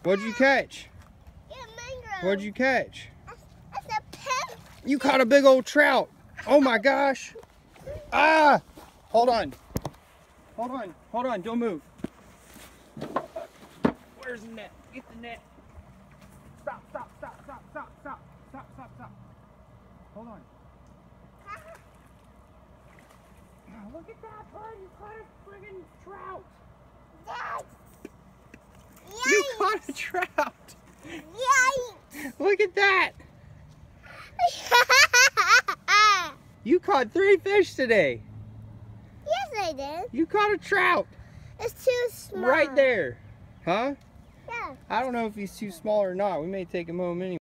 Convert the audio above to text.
What'd you catch? Yeah, mangrove. What'd you catch? That's a pet. You caught a big old trout. Oh my gosh. Ah! Hold on. Hold on. Hold on. Don't move. Where's the net? Get the net. Stop, stop, stop, stop, stop, stop, stop, stop, stop. Hold on. Oh, look at that, bud. You caught a friggin' trout. Yes. You caught a trout. Yikes. Look at that. You caught 3 fish today. Yes, I did. You caught a trout. It's too small. Right there. Huh? Yeah. I don't know if he's too small or not. We may take him home anyway.